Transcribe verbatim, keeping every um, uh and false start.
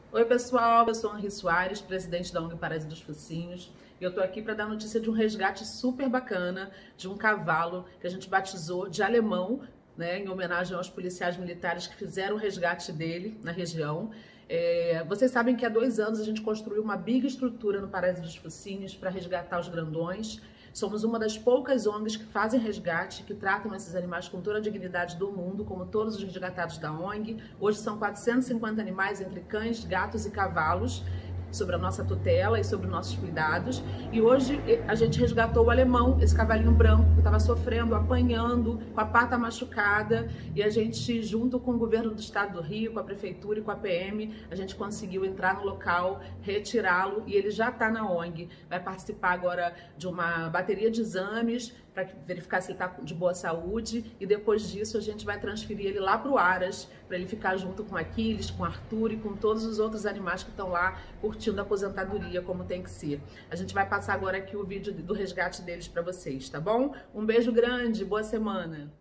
Oi pessoal, eu sou Henri Soares, presidente da O N G Parásito dos Focinhos, e eu tô aqui para dar notícia de um resgate super bacana de um cavalo que a gente batizou de alemão, né, em homenagem aos policiais militares que fizeram o resgate dele na região. É, vocês sabem que há dois anos a gente construiu uma big estrutura no Parásito dos Focinhos para resgatar os grandões. Somos uma das poucas O N Gs que fazem resgate, que tratam esses animais com toda a dignidade do mundo, como todos os resgatados da O N G. Hoje são quatrocentos e cinquenta animais entre cães, gatos e cavalos, sobre a nossa tutela e sobre os nossos cuidados. E hoje a gente resgatou o alemão, esse cavalinho branco que estava sofrendo, apanhando, com a pata machucada, e a gente, junto com o governo do estado do Rio, com a prefeitura e com a P M, a gente conseguiu entrar no local, retirá-lo, e ele já está na O N G. Vai participar agora de uma bateria de exames para verificar se ele está de boa saúde, e depois disso a gente vai transferir ele lá para o Aras, para ele ficar junto com Aquiles, com Arthur e com todos os outros animais que estão lá curtindo a aposentadoria como tem que ser. A gente vai passar agora aqui o vídeo do resgate deles para vocês, tá bom? Um beijo grande, boa semana!